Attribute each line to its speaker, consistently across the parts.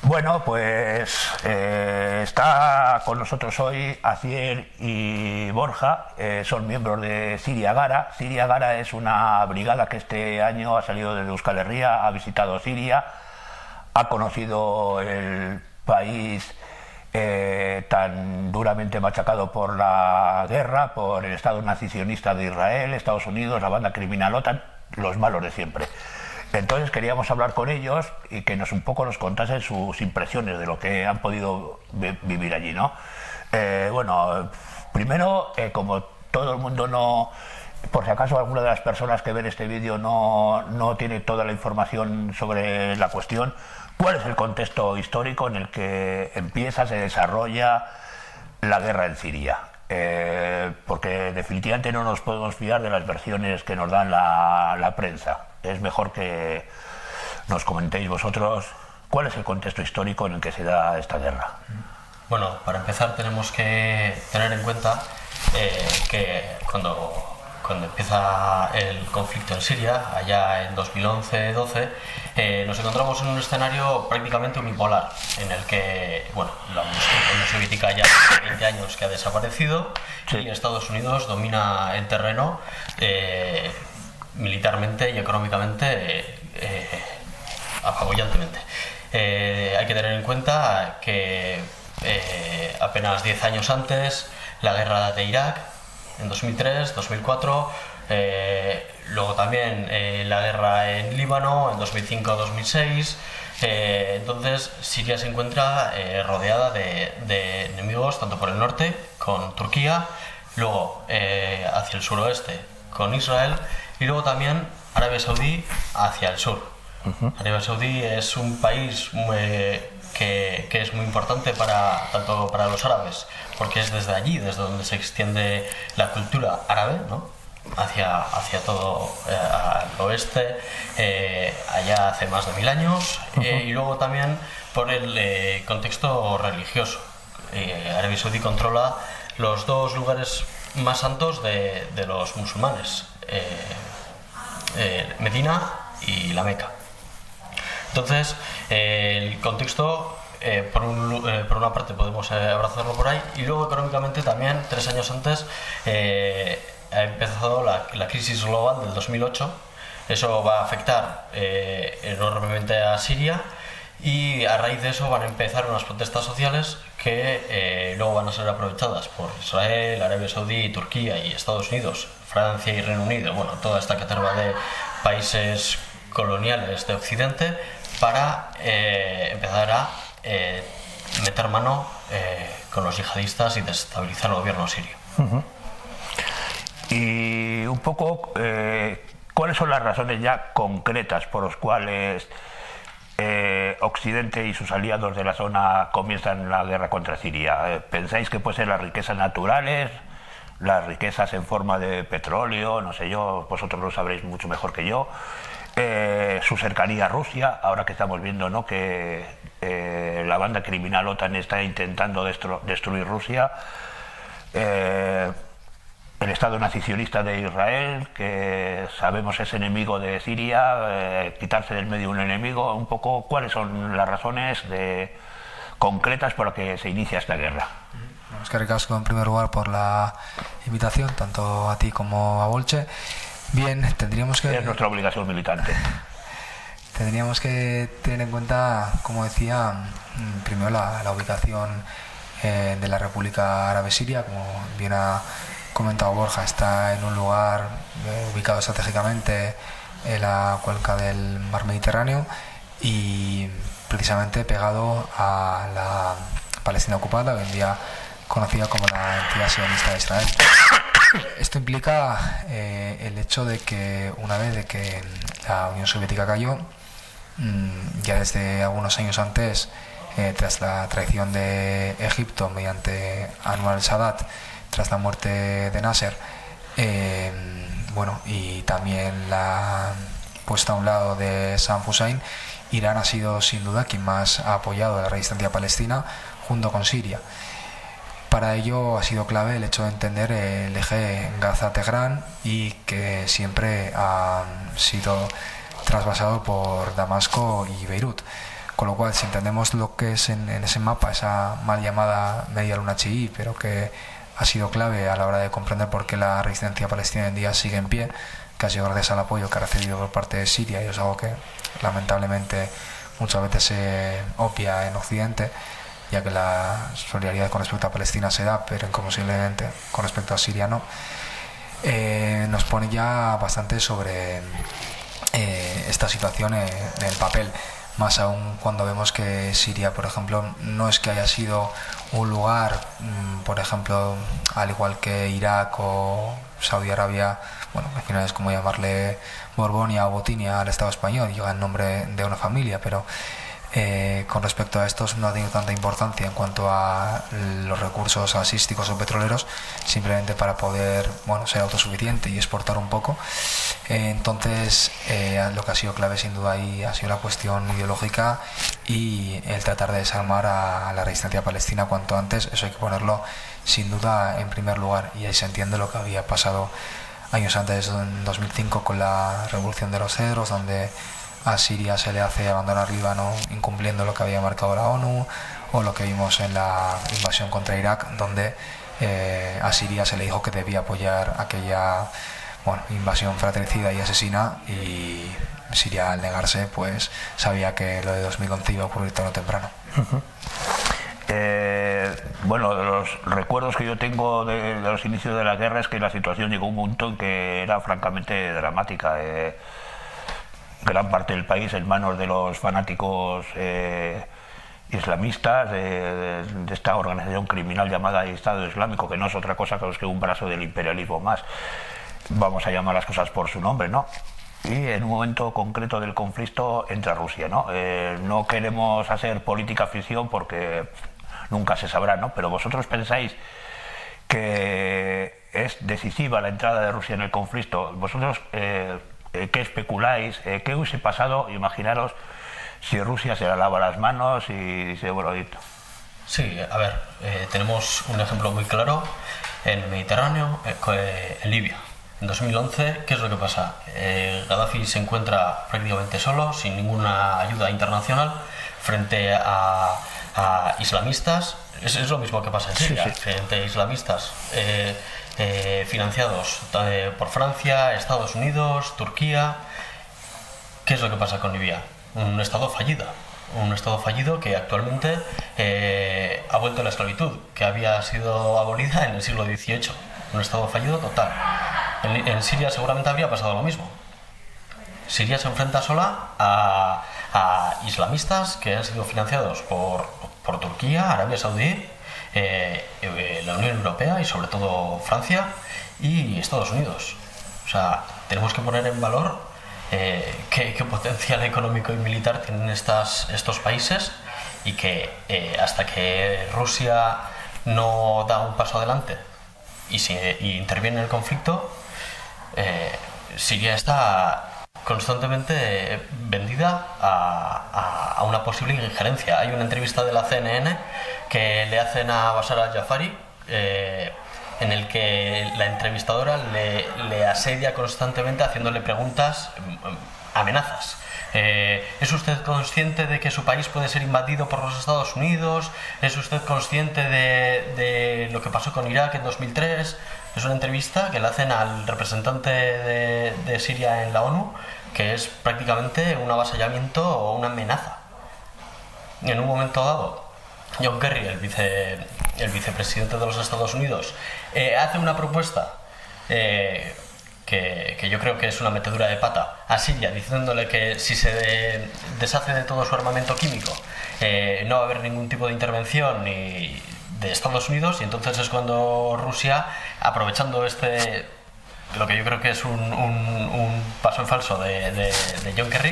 Speaker 1: Bueno, pues está con nosotros hoy Asier y Borja, son miembros de Siria Gara. Siria Gara es una brigada que este año ha salido desde Euskal Herria, ha visitado Siria, ha conocido el país tan duramente machacado por la guerra, por el Estado nacionalista de Israel, Estados Unidos, la banda criminal OTAN, los malos de siempre. Entonces queríamos hablar con ellos y que un poco nos contasen sus impresiones de lo que han podido vivir allí, ¿no? Bueno, primero, como todo el mundo no... Por si acaso alguna de las personas que ven este vídeo no tiene toda la información sobre la cuestión, ¿cuál es el contexto histórico en el que empieza, se desarrolla la guerra en Siria? Porque definitivamente no nos podemos fiar de las versiones que nos dan la prensa. Es mejor que nos comentéis vosotros cuál es el contexto histórico en el que se da esta guerra.
Speaker 2: Bueno, para empezar tenemos que tener en cuenta que cuando empieza el conflicto en Siria, allá en 2011-12, nos encontramos en un escenario prácticamente unipolar, en el que, bueno, la Unión Soviética ya hace 20 años que ha desaparecido, sí, y Estados Unidos domina el terreno militarmente y económicamente apabullantemente. Hay que tener en cuenta que apenas 10 años antes, la guerra de Irak, en 2003, 2004, luego también la guerra en Líbano, en 2005-2006. Entonces Siria se encuentra rodeada de enemigos, tanto por el norte, con Turquía, luego hacia el suroeste, con Israel, y luego también Arabia Saudí hacia el sur. Arabia Saudí es un país que es muy importante tanto para los árabes, porque es desde allí, desde donde se extiende la cultura árabe, ¿no? hacia todo al oeste, allá hace más de 1000 años, y luego también por el contexto religioso. Arabia Saudí controla los dos lugares más santos de los musulmanes, Medina y la Meca. Entonces, el contexto, por una parte podemos abrazarlo por ahí, y luego económicamente también, 3 años antes, ha empezado la crisis global del 2008. Eso va a afectar enormemente a Siria, y a raíz de eso van a empezar unas protestas sociales que luego van a ser aprovechadas por Israel, Arabia Saudí, Turquía y Estados Unidos, Francia y Reino Unido, bueno, toda esta caterva de países coloniales de Occidente, para empezar a meter mano con los yihadistas y desestabilizar el gobierno sirio.
Speaker 1: Y un poco, ¿cuáles son las razones ya concretas por las cuales Occidente y sus aliados de la zona comienzan la guerra contra Siria? ¿Pensáis que pueden ser las riquezas naturales, las riquezas en forma de petróleo? No sé yo, vosotros lo sabréis mucho mejor que yo. Su cercanía a Rusia, ahora que estamos viendo, ¿no?, que la banda criminal OTAN está intentando destruir Rusia. El Estado nacionalista de Israel, que sabemos es enemigo de Siria, quitarse del medio un enemigo. Un poco, ¿cuáles son las razones concretas por las que se inicia esta guerra?
Speaker 3: Es que ricasco, en primer lugar, por la invitación, tanto a ti como a Bolche. Bien, tendríamos que...
Speaker 1: Es nuestra obligación militante.
Speaker 3: Tendríamos que tener en cuenta, como decía, primero la ubicación de la República Árabe Siria. Como bien ha comentado Borja, está en un lugar ubicado estratégicamente en la cuenca del mar Mediterráneo y precisamente pegado a la Palestina ocupada, hoy en día conocida como la entidad sionista de Israel. Esto implica el hecho de que una vez de que la Unión Soviética cayó, ya desde algunos años antes, tras la traición de Egipto mediante Anwar el-Sadat, tras la muerte de Nasser, bueno, y también la puesta a un lado de Saddam Hussein, Irán ha sido sin duda quien más ha apoyado la resistencia palestina junto con Siria. Para ello ha sido clave el hecho de entender el eje Gaza-Teherán, y que siempre ha sido trasvasado por Damasco y Beirut. Con lo cual, si entendemos lo que es en ese mapa, esa mal llamada media luna chií, pero que ha sido clave a la hora de comprender por qué la resistencia palestina en día sigue en pie, que ha sido gracias al apoyo que ha recibido por parte de Siria, y es algo que lamentablemente muchas veces se obvia en Occidente, ya que la solidaridad con respecto a Palestina se da, pero incomprensiblemente con respecto a Siria no, nos pone ya bastante sobre esta situación en el papel, más aún cuando vemos que Siria, por ejemplo, no es que haya sido un lugar, por ejemplo, al igual que Irak o Saudi Arabia, bueno, al final es como llamarle Borbonia o Botinia al Estado español, lleva el nombre de una familia, pero con respecto a estos no ha tenido tanta importancia en cuanto a los recursos gasísticos o petroleros, simplemente para poder, bueno, ser autosuficiente y exportar un poco. Entonces lo que ha sido clave sin duda ahí ha sido la cuestión ideológica y el tratar de desarmar a la resistencia palestina cuanto antes. Eso hay que ponerlo sin duda en primer lugar, y ahí se entiende lo que había pasado años antes, en 2005, con la revolución de los cedros, donde a Siria se le hace abandonar Líbano incumpliendo lo que había marcado la ONU, o lo que vimos en la invasión contra Irak, donde a Siria se le dijo que debía apoyar aquella, bueno, invasión fratricida y asesina, y Siria, al negarse, pues sabía que lo de 2011 iba a ocurrir tarde o temprano.
Speaker 1: Bueno, de los recuerdos que yo tengo de los inicios de la guerra es que la situación llegó a un punto en que era francamente dramática. Gran parte del país en manos de los fanáticos islamistas, de esta organización criminal llamada Estado Islámico, que no es otra cosa que un brazo del imperialismo más. Vamos a llamar las cosas por su nombre, ¿no? Y en un momento concreto del conflicto entra Rusia, ¿no? No queremos hacer política ficción porque nunca se sabrá, ¿no? Pero vosotros pensáis que es decisiva la entrada de Rusia en el conflicto. Vosotros, ¿qué especuláis? ¿Qué hubiese pasado? Imaginaros si Rusia se la lava las manos y dice, bueno,
Speaker 2: Sí, a ver, tenemos un ejemplo muy claro en el Mediterráneo, en Libia. En 2011, ¿qué es lo que pasa? Gaddafi se encuentra prácticamente solo, sin ninguna ayuda internacional, frente a islamistas. Es lo mismo que pasa en Siria, sí. Frente a islamistas financiados por Francia, Estados Unidos, Turquía. ¿Qué es lo que pasa con Libia? Un estado fallido que actualmente ha vuelto a la esclavitud, que había sido abolida en el siglo XVIII. Un estado fallido total. En Siria seguramente habría pasado lo mismo. Siria se enfrenta sola a islamistas que han sido financiados por Turquía, Arabia Saudí, la Unión Europea y sobre todo Francia y Estados Unidos. O sea, tenemos que poner en valor qué potencial económico y militar tienen estos países, y que hasta que Rusia no da un paso adelante y interviene en el conflicto, Siria está constantemente vendida a una posible injerencia. Hay una entrevista de la CNN que le hacen a Bashar al-Jafari, en el que la entrevistadora le asedia constantemente haciéndole preguntas, amenazas. ¿Es usted consciente de que su país puede ser invadido por los Estados Unidos? ¿Es usted consciente de lo que pasó con Irak en 2003? Es una entrevista que le hacen al representante de Siria en la ONU, que es prácticamente un avasallamiento o una amenaza. Y en un momento dado, John Kerry, el vicepresidente de los Estados Unidos, hace una propuesta que yo creo que es una metedura de pata a Siria, diciéndole que si se deshace de todo su armamento químico, no va a haber ningún tipo de intervención ni de Estados Unidos. Y entonces es cuando Rusia, aprovechando lo que yo creo que es un paso en falso de John Kerry,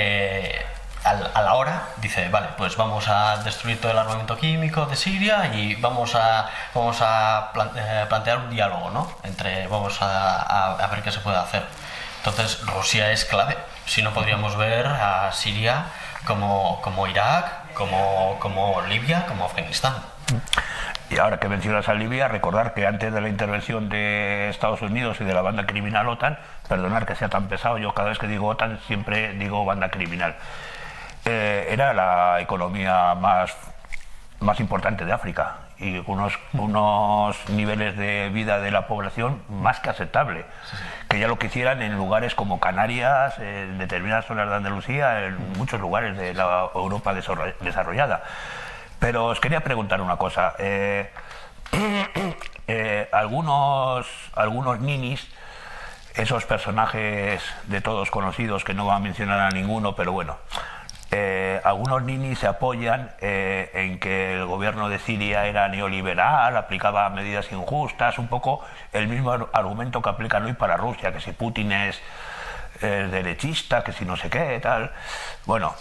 Speaker 2: a la hora dice, vale, pues vamos a destruir todo el armamento químico de Siria y vamos a plantear un diálogo, ¿no? Vamos a ver qué se puede hacer. Entonces Rusia es clave. Si no, podríamos ver a Siria como Irak, como Libia, como Afganistán.
Speaker 1: Y ahora que mencionas a Libia, recordar que antes de la intervención de Estados Unidos y de la banda criminal OTAN, perdonar que sea tan pesado, yo cada vez que digo OTAN siempre digo banda criminal, era la economía más importante de África y unos niveles de vida de la población más que aceptable, que ya lo quisieran en lugares como Canarias, en determinadas zonas de Andalucía, en muchos lugares de la Europa desarrollada. Pero os quería preguntar una cosa. Algunos ninis, esos personajes de todos conocidos, que no va a mencionar a ninguno, pero bueno, algunos ninis se apoyan en que el gobierno de Siria era neoliberal, aplicaba medidas injustas, un poco el mismo argumento que aplican hoy para Rusia, que si Putin es derechista, que si no sé qué, tal. Bueno,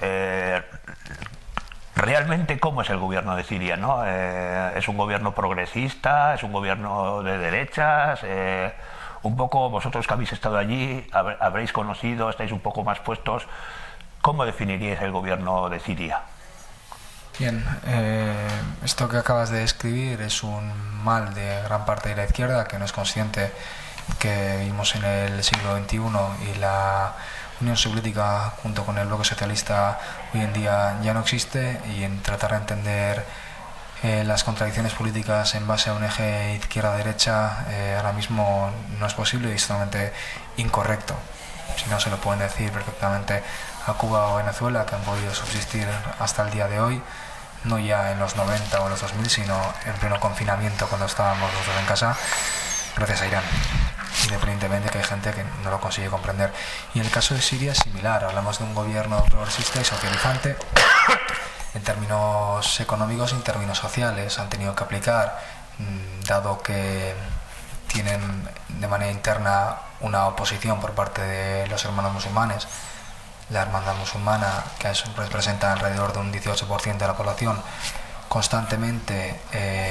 Speaker 1: realmente, ¿cómo es el gobierno de Siria, ¿no? ¿Es un gobierno progresista? ¿Es un gobierno de derechas? Un poco, vosotros que habéis estado allí, habréis conocido, estáis un poco más puestos. ¿Cómo definiríais el gobierno de Siria?
Speaker 3: Bien, esto que acabas de describir es un mal de gran parte de la izquierda, que no es consciente que vivimos en el siglo XXI y la Unión Soviética junto con el bloque socialista hoy en día ya no existe, y en tratar de entender las contradicciones políticas en base a un eje izquierda-derecha ahora mismo no es posible y es totalmente incorrecto. Si no, se lo pueden decir perfectamente a Cuba o Venezuela, que han podido subsistir hasta el día de hoy, no ya en los 90 o en los 2000, sino en pleno confinamiento cuando estábamos nosotros en casa, gracias a Irán, independientemente que hay gente que no lo consigue comprender. Y en el caso de Siria es similar, hablamos de un gobierno progresista y socializante en términos económicos y en términos sociales. Han tenido que aplicar, dado que tienen de manera interna una oposición por parte de los hermanos musulmanes. La hermandad musulmana, que representa alrededor de un 18% de la población, constantemente,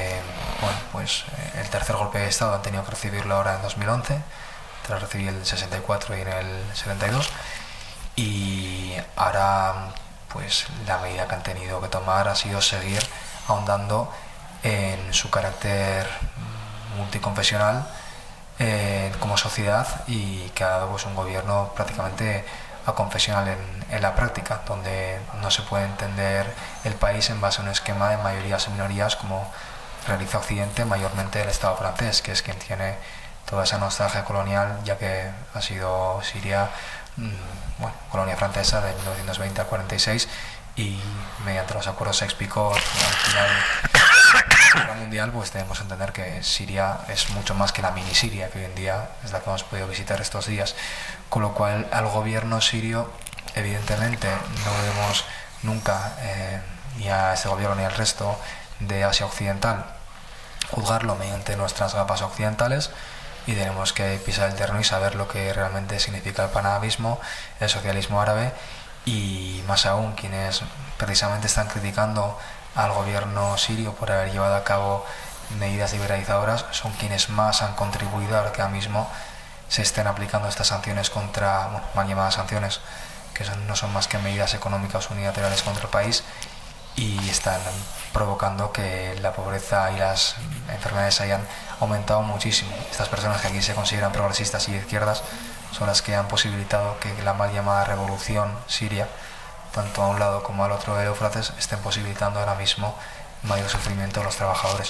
Speaker 3: el tercer golpe de Estado han tenido que recibirlo ahora en 2011, tras recibir el 64 y en el 72, y ahora pues la medida que han tenido que tomar ha sido seguir ahondando en su carácter multiconfesional como sociedad, y que ha dado pues un gobierno prácticamente aconfesional en la práctica, donde no se puede entender el país en base a un esquema de mayorías y minorías como realiza Occidente, mayormente el Estado francés, que es quien tiene toda esa nostalgia colonial, ya que ha sido Siria colonia francesa de 1920 al 46, y mediante los acuerdos Sykes-Picot al final de la Guerra Mundial, pues debemos entender que Siria es mucho más que la mini Siria, que hoy en día es la que hemos podido visitar estos días, con lo cual al gobierno sirio evidentemente no debemos nunca, ni a este gobierno ni al resto de Asia Occidental, juzgarlo mediante nuestras gafas occidentales, y tenemos que pisar el terreno y saber lo que realmente significa el panarabismo, el socialismo árabe, y más aún quienes precisamente están criticando al gobierno sirio por haber llevado a cabo medidas liberalizadoras son quienes más han contribuido a que ahora mismo se estén aplicando estas sanciones contra, mal llamadas sanciones, que no son más que medidas económicas unilaterales contra el país, y están provocando que la pobreza y las enfermedades hayan aumentado muchísimo. Estas personas que aquí se consideran progresistas y de izquierdas son las que han posibilitado que la mal llamada revolución siria, tanto a un lado como al otro del Éufrates, estén posibilitando ahora mismo mayor sufrimiento de los trabajadores.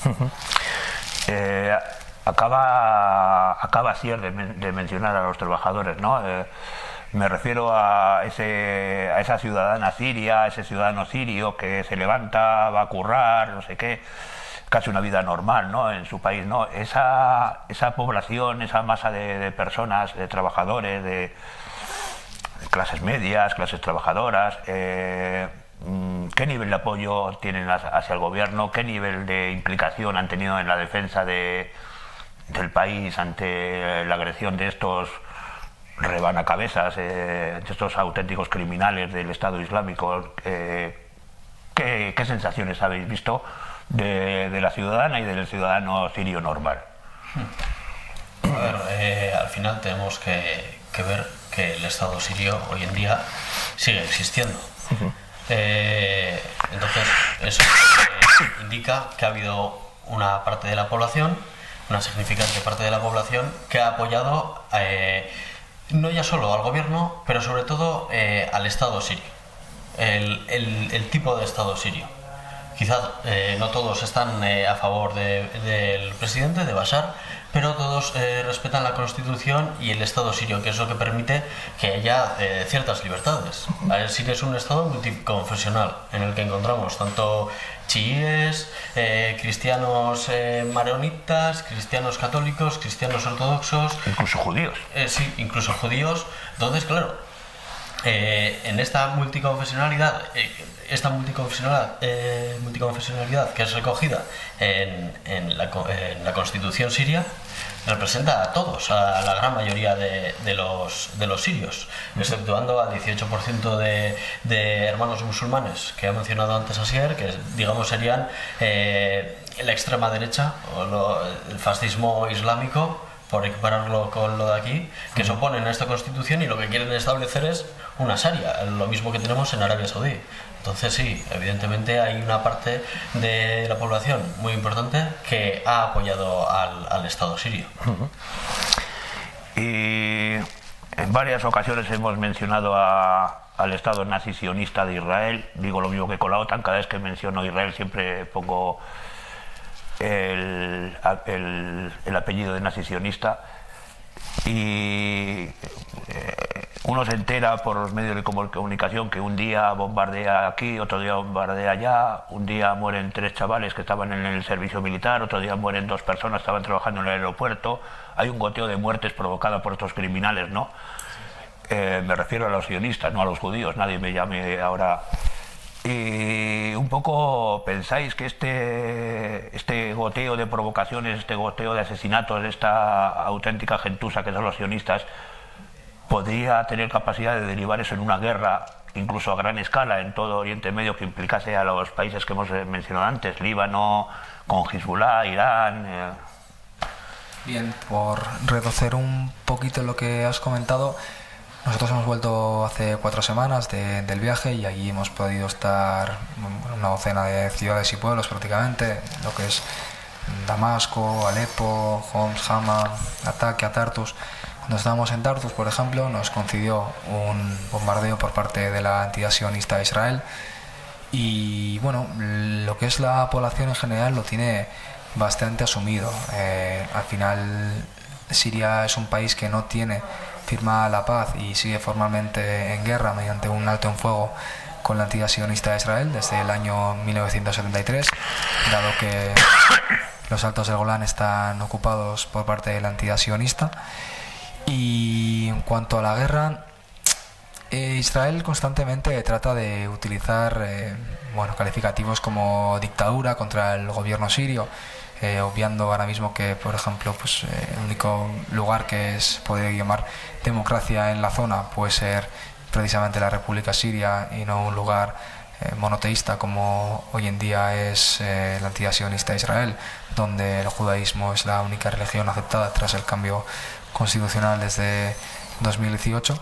Speaker 1: Acaba Asier de mencionar a los trabajadores, ¿no? Me refiero a esa ciudadana siria, a ese ciudadano sirio que se levanta, va a currar, no sé qué, casi una vida normal, ¿no?, en su país, ¿no? Esa población, esa masa de personas, de trabajadores, de clases medias, clases trabajadoras, ¿qué nivel de apoyo tienen hacia el gobierno? ¿Qué nivel de implicación han tenido en la defensa del país ante la agresión de estos rebanacabezas, de estos auténticos criminales del Estado Islámico? ¿Qué sensaciones habéis visto de la ciudadana y del ciudadano sirio normal?
Speaker 2: A ver, al final tenemos que ver que el Estado sirio hoy en día sigue existiendo. Entonces eso indica que ha habido una parte de la población, una significante parte de la población, que ha apoyado no ya solo al gobierno, pero sobre todo al Estado sirio. el tipo de Estado sirio. Quizás no todos están a favor del presidente, de Bashar, pero todos respetan la Constitución y el Estado sirio, que es lo que permite que haya ciertas libertades. Siria es un Estado multiconfesional en el que encontramos tanto chiíes, cristianos maronitas, cristianos católicos, cristianos ortodoxos...
Speaker 1: Incluso judíos.
Speaker 2: Sí, incluso judíos. Entonces, claro, en esta multiconfesionalidad que es recogida en la Constitución siria, representa a todos, a la gran mayoría de los sirios, exceptuando al 18% de hermanos musulmanes que ha mencionado antes Asier, que digamos serían la extrema derecha o el fascismo islámico, por equipararlo con lo de aquí, que se oponen a esta constitución y lo que quieren establecer es una sharia, lo mismo que tenemos en Arabia Saudí. Entonces sí, evidentemente hay una parte de la población muy importante que ha apoyado al Estado sirio.
Speaker 1: Y en varias ocasiones hemos mencionado al Estado nazi sionista de Israel. Digo lo mismo que con la OTAN, cada vez que menciono Israel siempre pongo el apellido de nazi sionista, y uno se entera por los medios de comunicación que un día bombardea aquí, otro día bombardea allá, un día mueren 3 chavales que estaban en el servicio militar, otro día mueren 2 personas que estaban trabajando en el aeropuerto. Hay un goteo de muertes provocada por estos criminales, ¿no? Me refiero a los sionistas, no a los judíos, nadie me llame ahora. Y un poco pensáis que este goteo de provocaciones, este goteo de asesinatos, esta auténtica gentuza que son los sionistas, podría tener capacidad de derivar eso en una guerra, incluso a gran escala, en todo Oriente Medio, que implicase a los países que hemos mencionado antes, Líbano, con Hezbollah, Irán.
Speaker 3: Bien, por reducir un poquito lo que has comentado, nosotros hemos vuelto hace 4 semanas del viaje y allí hemos podido estar en una docena de ciudades y pueblos prácticamente, lo que es Damasco, Alepo, Homs, Hama, Ataque, Tartus. Cuando estábamos en Tartus, por ejemplo, nos coincidió un bombardeo por parte de la entidad sionista de Israel y bueno, lo que es la población en general lo tiene bastante asumido. Al final Siria es un país que no tiene firmada la paz y sigue formalmente en guerra mediante un alto en fuego con la entidad sionista de Israel desde el año 1973, dado que los altos del Golán están ocupados por parte de la entidad sionista. Y en cuanto a la guerra, Israel constantemente trata de utilizar calificativos como dictadura contra el gobierno sirio, obviando ahora mismo que, por ejemplo, el único lugar que puede llamar democracia en la zona puede ser precisamente la República Siria y no un lugar monoteísta como hoy en día es la entidad sionista de Israel, donde el judaísmo es la única religión aceptada tras el cambio constitucional desde 2018.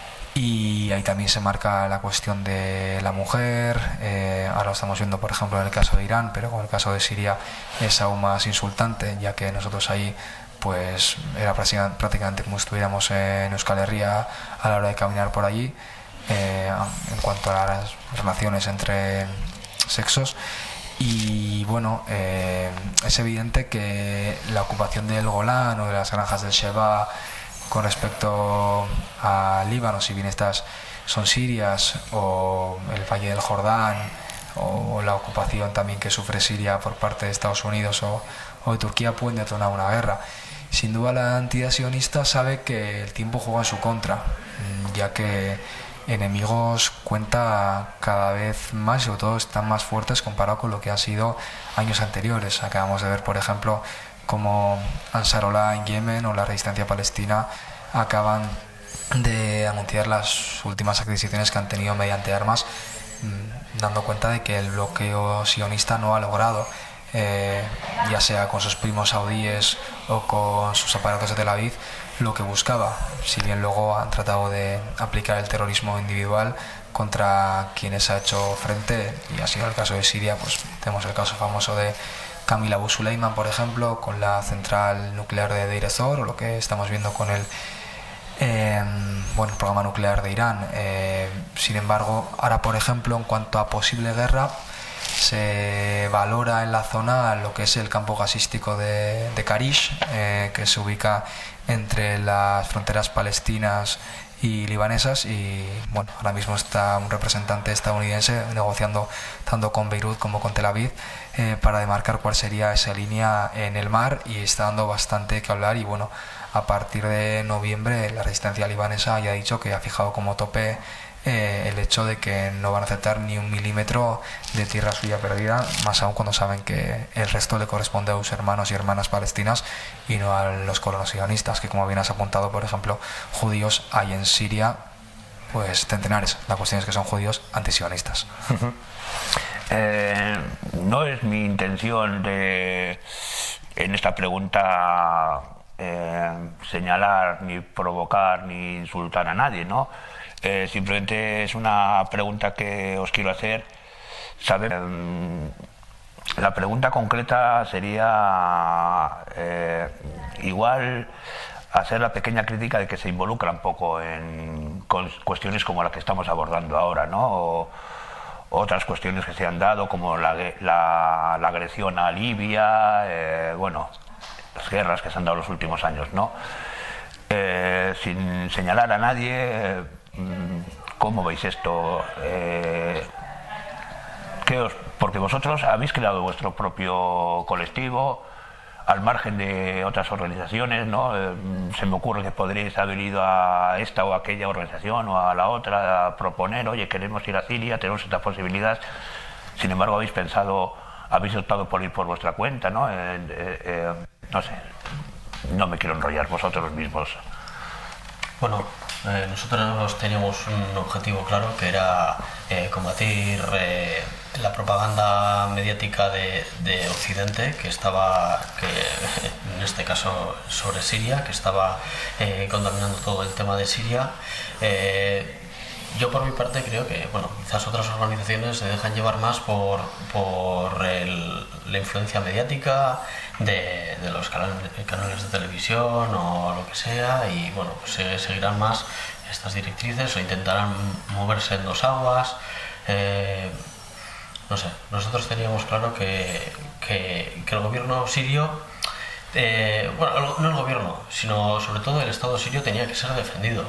Speaker 3: Y ahí también se marca la cuestión de la mujer. Ahora lo estamos viendo, por ejemplo, en el caso de Irán, pero con el caso de Siria es aún más insultante, ya que nosotros ahí pues era prácticamente como si estuviéramos en Euskal Herria a la hora de caminar por allí, en cuanto a las relaciones entre sexos. Y bueno, es evidente que la ocupación del Golán o de las granjas del Sheba con respecto a Líbano, si bien estas son sirias, o el Valle del Jordán, o la ocupación también que sufre Siria por parte de Estados Unidos o de Turquía, pueden detonar una guerra. Sin duda la entidad sionista sabe que el tiempo juega en su contra, ya que enemigos cuenta cada vez más y sobre todo están más fuertes comparado con lo que han sido años anteriores. Acabamos de ver, por ejemplo, como Ansarollah en Yemen o la resistencia palestina acaban de anunciar las últimas adquisiciones que han tenido mediante armas, dando cuenta de que el bloqueo sionista no ha logrado, ya sea con sus primos saudíes o con sus aparatos de Tel Aviv, lo que buscaba, si bien luego han tratado de aplicar el terrorismo individual contra quienes ha hecho frente, y ha sido el caso de Siria. Pues tenemos el caso famoso de Kamil Abu Suleiman, por ejemplo, con la central nuclear de Deir ez-Zor, o lo que estamos viendo con el programa nuclear de Irán. Sin embargo, ahora, por ejemplo, en cuanto a posible guerra, se valora en la zona lo que es el campo gasístico de Karish, que se ubica entre las fronteras palestinas y libanesas, y bueno, ahora mismo está un representante estadounidense negociando tanto con Beirut como con Tel Aviv para demarcar cuál sería esa línea en el mar, y está dando bastante que hablar. Y bueno, a partir de noviembre la resistencia libanesa ya ha dicho que ha fijado como tope el hecho de que no van a aceptar ni 1 milímetro de tierra suya perdida, más aún cuando saben que el resto le corresponde a sus hermanos y hermanas palestinas y no a los colonos sionistas, que, como bien has apuntado, por ejemplo, judíos hay en Siria pues centenares. La cuestión es que son judíos antisionistas.
Speaker 1: No es mi intención en esta pregunta señalar, ni provocar, ni insultar a nadie, ¿no? Simplemente es una pregunta que os quiero hacer. Saber, la pregunta concreta sería igual hacer la pequeña crítica de que se involucra un poco en cuestiones como las que estamos abordando ahora, ¿no? O otras cuestiones que se han dado, como la agresión a Libia, bueno, las guerras que se han dado los últimos años, ¿no? Sin señalar a nadie, ¿cómo veis esto? Porque vosotros habéis creado vuestro propio colectivo al margen de otras organizaciones, ¿no? Se me ocurre que podríais haber ido a esta o aquella organización o a la otra a proponer, oye, queremos ir a Siria, tenemos esta posibilidad. Sin embargo, habéis optado por ir por vuestra cuenta, ¿no? No sé, no me quiero enrollar, vosotros mismos.
Speaker 2: Bueno, nosotros teníamos un objetivo claro, que era combatir la propaganda mediática de Occidente, que en este caso sobre Siria, que estaba contaminando todo el tema de Siria. Yo, por mi parte, creo que, bueno, quizás otras organizaciones se dejan llevar más por la influencia mediática de los canales de televisión o lo que sea, y bueno, pues seguirán más estas directrices o intentarán moverse en dos aguas. No sé, nosotros teníamos claro que el gobierno sirio, bueno, no el gobierno, sino sobre todo el Estado sirio tenía que ser defendido.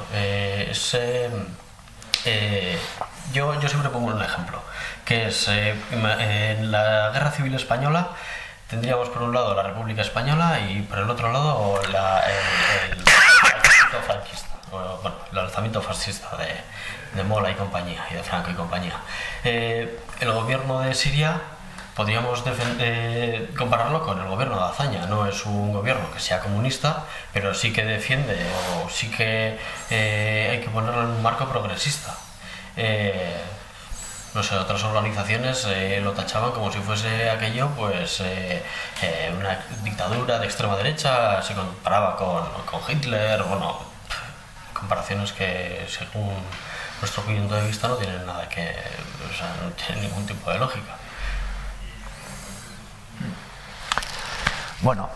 Speaker 2: Yo siempre pongo un ejemplo, que es en la Guerra Civil Española tendríamos por un lado la República Española y por el otro lado el alzamiento franquista, bueno, el alzamiento fascista de Mola y compañía, y de Franco y compañía. El gobierno de Siria podríamos compararlo con el gobierno de Azaña. No es un gobierno que sea comunista, pero sí que defiende, o sí que hay que ponerlo en un marco progresista. No sé, otras organizaciones lo tachaban como si fuese aquello, pues una dictadura de extrema derecha, se comparaba con Hitler, bueno, comparaciones que según nuestro punto de vista no tienen nada o sea, no tienen ningún tipo de lógica.
Speaker 1: Bueno,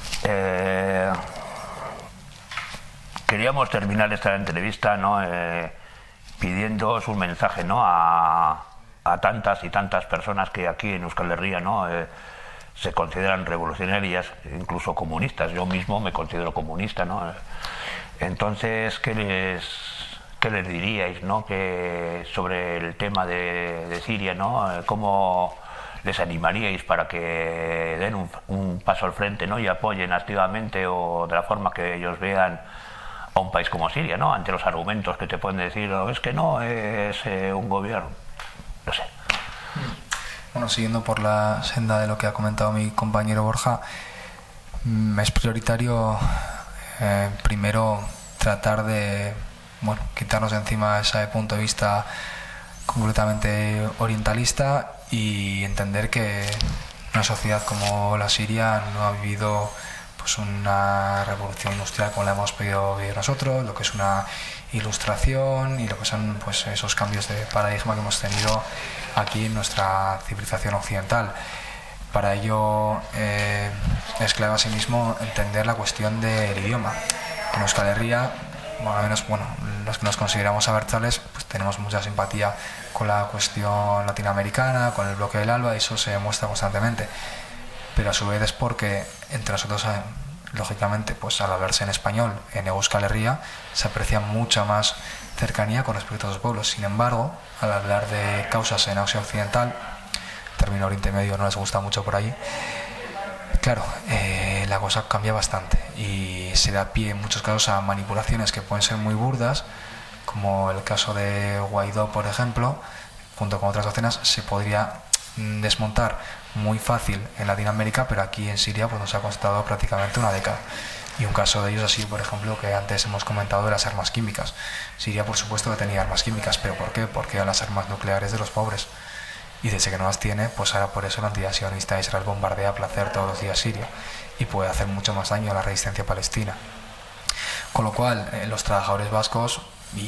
Speaker 1: queríamos terminar esta entrevista, ¿no? Pidiéndoos un mensaje, ¿no? a tantas y tantas personas que aquí en Euskal Herria, ¿no? Se consideran revolucionarias, incluso comunistas. Yo mismo me considero comunista, ¿no? Entonces, ¿qué les diríais, ¿no? Sobre el tema de Siria, ¿no? ¿Cómo les animaríais para que den un paso al frente, ¿no? Y apoyen activamente, o de la forma que ellos vean, a un país como Siria, ¿no? Ante los argumentos que te pueden decir, es que no es un gobierno, no sé.
Speaker 3: Bueno, siguiendo por la senda de lo que ha comentado mi compañero Borja, es prioritario primero tratar de, bueno, quitarnos de encima ese punto de vista completamente orientalista y entender que una sociedad como la siria no ha vivido pues una revolución industrial como la hemos podido vivir nosotros, lo que es una ilustración y lo que son pues esos cambios de paradigma que hemos tenido aquí en nuestra civilización occidental. Para ello es clave asimismo entender la cuestión del idioma. En Euskal Herria bueno, al menos los que nos consideramos abertzales, pues tenemos mucha simpatía con la cuestión latinoamericana, con el bloque del ALBA, y eso se demuestra constantemente. Pero a su vez es porque entre nosotros, lógicamente, pues al hablarse en español, en Euskal Herria, se aprecia mucha más cercanía con respecto a los pueblos. Sin embargo, al hablar de causas en Asia Occidental, término Oriente Medio no les gusta mucho por allí, claro, la cosa cambia bastante y se da pie en muchos casos a manipulaciones que pueden ser muy burdas, como el caso de Guaidó, por ejemplo. Junto con otras docenas se podría desmontar muy fácil en Latinoamérica, pero aquí en Siria pues nos ha costado prácticamente una década. Y un caso de ellos ha sido, por ejemplo, que antes hemos comentado de las armas químicas. Siria, por supuesto, que tenía armas químicas, pero ¿por qué? Porque eran las armas nucleares de los pobres. Y desde que no las tiene, pues ahora por eso la entidad sionista de Israel bombardea a placer todos los días Siria y puede hacer mucho más daño a la resistencia palestina. Con lo cual, los trabajadores vascos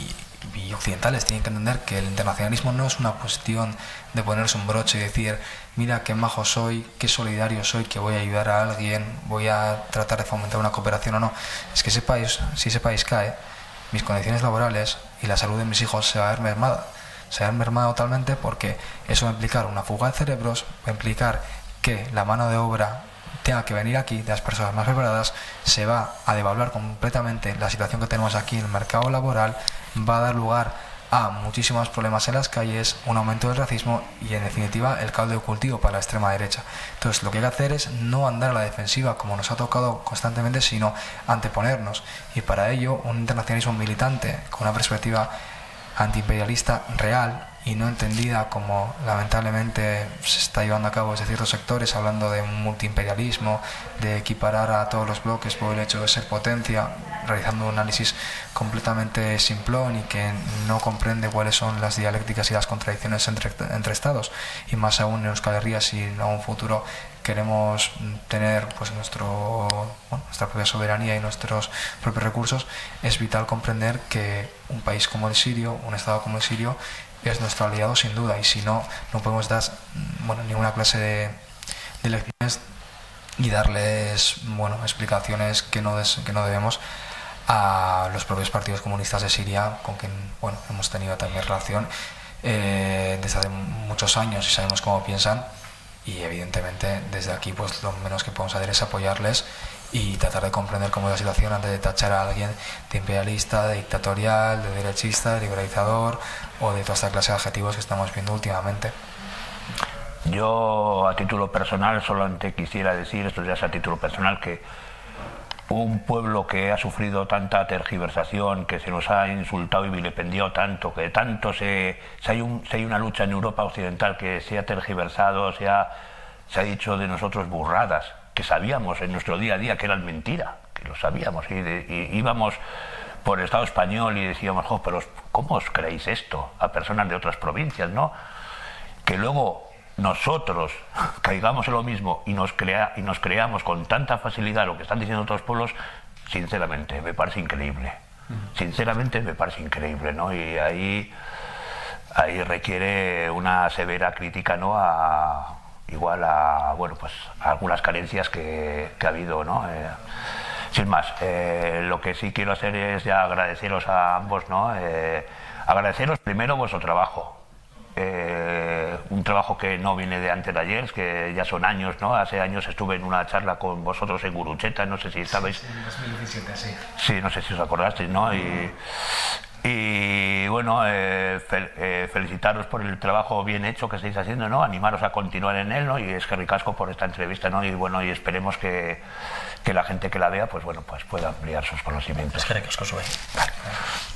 Speaker 3: y occidentales tienen que entender que el internacionalismo no es una cuestión de ponerse un broche y decir, mira qué majo soy, qué solidario soy, que voy a ayudar a alguien, voy a tratar de fomentar una cooperación o no. Es que si ese país cae, mis condiciones laborales y la salud de mis hijos se va a ver mermada. Se va a ver mermada totalmente, porque eso va a implicar una fuga de cerebros, va a implicar que la mano de obra tenga que venir aquí de las personas más preparadas, se va a devaluar completamente la situación que tenemos aquí en el mercado laboral, va a dar lugar a muchísimos problemas en las calles, un aumento del racismo y, en definitiva, el caldo de cultivo para la extrema derecha. Entonces, lo que hay que hacer es no andar a la defensiva como nos ha tocado constantemente, sino anteponernos, y para ello un internacionalismo militante con una perspectiva antiimperialista real y no entendida como lamentablemente se está llevando a cabo desde ciertos sectores, hablando de un multiimperialismo, de equiparar a todos los bloques por el hecho de ser potencia, realizando un análisis completamente simplón y que no comprende cuáles son las dialécticas y las contradicciones entre estados, y más aún en Euskal Herria, si en un futuro queremos tener pues nuestra propia soberanía y nuestros propios recursos. Es vital comprender que un país como el sirio, un estado como el sirio, es nuestro aliado sin duda, y si no, no podemos dar ninguna clase de lecciones y darles explicaciones que no debemos a los propios partidos comunistas de Siria, con quien hemos tenido también relación desde hace muchos años y sabemos cómo piensan. Y evidentemente desde aquí pues lo menos que podemos hacer es apoyarles y tratar de comprender cómo es la situación antes de tachar a alguien de imperialista, de dictatorial, de derechista, de liberalizador o de toda esta clase de adjetivos que estamos viendo últimamente.
Speaker 1: Yo, a título personal, solamente quisiera decir, esto ya es a título personal, que un pueblo que ha sufrido tanta tergiversación, que se nos ha insultado y vilipendiado tanto, que tanto si hay una lucha en Europa Occidental que se ha tergiversado, se ha dicho de nosotros burradas, que sabíamos en nuestro día a día que eran mentira, que lo sabíamos, y íbamos por el Estado español y decíamos, pero ¿cómo os creéis esto? A personas de otras provincias, ¿no? Que luego nosotros caigamos en lo mismo y nos creamos con tanta facilidad lo que están diciendo otros pueblos, sinceramente me parece increíble. Sinceramente me parece increíble, ¿no? Y ahí requiere una severa crítica, ¿no? A algunas carencias que ha habido, ¿no? Sin más, lo que sí quiero hacer es ya agradeceros a ambos, ¿no? Agradeceros primero vuestro trabajo. Un trabajo que no viene de antes de ayer, que ya son años, ¿no? Hace años estuve en una charla con vosotros en Gurucheta, no sé si estabais...
Speaker 3: Sí, en 2017, sí.
Speaker 1: Sí, no sé si os acordasteis, ¿no? Y bueno, felicitaros por el trabajo bien hecho que estáis haciendo, ¿no? Animaros a continuar en él, ¿no? Y es que ricasco por esta entrevista, ¿no? Y bueno, y esperemos que la gente que la vea, pues pueda ampliar sus conocimientos.
Speaker 2: Es que ricasco, sube.
Speaker 1: Vale.